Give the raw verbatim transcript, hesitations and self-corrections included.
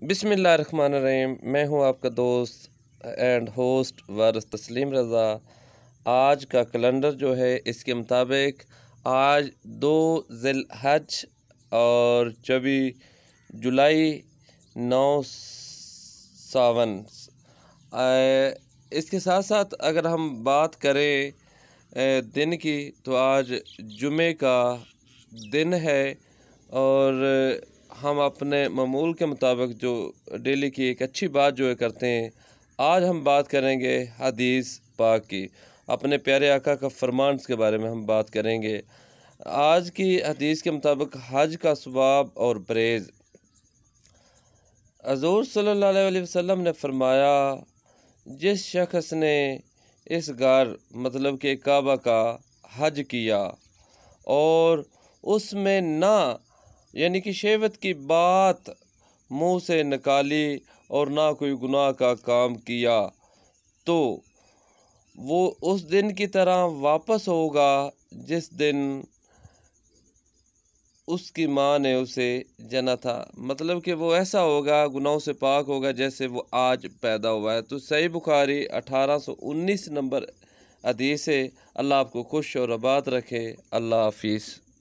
बिस्मिल्लाहिर्रहमानिर्रहीम। मैं हूं आपका दोस्त एंड होस्ट वारिस तस्लीम रज़ा। आज का कैलेंडर जो है इसके मुताबिक आज दो ज़िलहज और चौबीस जुलाई नौ सावन। इसके साथ साथ अगर हम बात करें दिन की तो आज जुमे का दिन है और हम अपने मामूल के मुताबिक जो डेली की एक अच्छी बात जो है करते हैं। आज हम बात करेंगे हदीस पाक की, अपने प्यारे आका का फरमान के बारे में हम बात करेंगे। आज की हदीस के मुताबिक हज का सवाब और परहेज़। हज़ूर सल्लल्लाहु अलैहि वसल्लम ने फरमाया, जिस शख्स ने इस घर मतलब कि काबा का हज किया और उसमें ना यानी कि शहवत की बात मुंह से निकाली और ना कोई गुनाह का काम किया, तो वो उस दिन की तरह वापस होगा जिस दिन उसकी माँ ने उसे जना था। मतलब कि वो ऐसा होगा, गुनाहों से पाक होगा जैसे वो आज पैदा हुआ है। तो सही बुखारी अठारह सौ उन्नीस नंबर हदीस है। अल्लाह आपको खुश और आबाद रखे। अल्लाह हाफिज़।